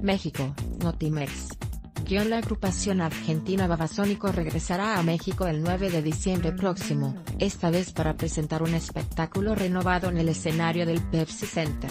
México, Notimex. La agrupación argentina Babasónicos regresará a México el 9 de diciembre próximo, esta vez para presentar un espectáculo renovado en el escenario del Pepsi Center.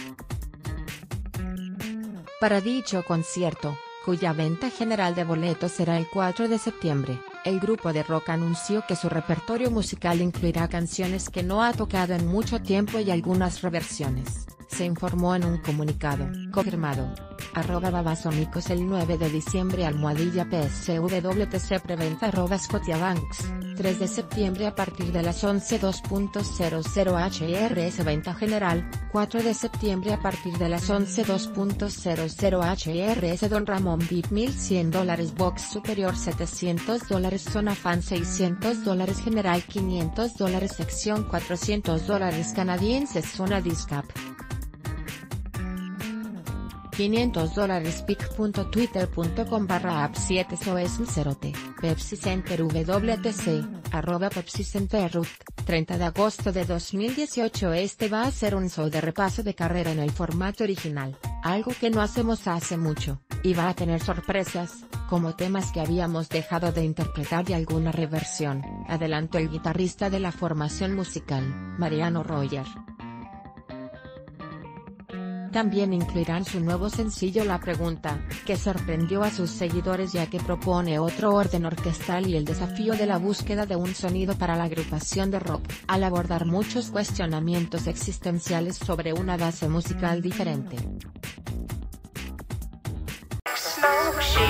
Para dicho concierto, cuya venta general de boletos será el 4 de septiembre, el grupo de rock anunció que su repertorio musical incluirá canciones que no ha tocado en mucho tiempo y algunas reversiones, se informó en un comunicado. Confirmado. @Babasónicos el 9 de diciembre @PSVTC preventa @Scotiabanks, 3 de septiembre a partir de las 11 2.00 HRS venta general, 4 de septiembre a partir de las 11 2.00 HRS Don Ramón VIP $1100 box superior $700 zona fan $600 general $500 sección $400 canadienses zona Discap $500 pic.twitter.com/app7soesmcerote, Pepsi Center WTC, @PepsiCenterRut, 30 de agosto de 2018. Este va a ser un show de repaso de carrera en el formato original, algo que no hacemos hace mucho, y va a tener sorpresas, como temas que habíamos dejado de interpretar y alguna reversión, adelantó el guitarrista de la formación musical, Mariano Royer. También incluirán su nuevo sencillo La Pregunta, que sorprendió a sus seguidores ya que propone otro orden orquestal y el desafío de la búsqueda de un sonido para la agrupación de rock, al abordar muchos cuestionamientos existenciales sobre una base musical diferente.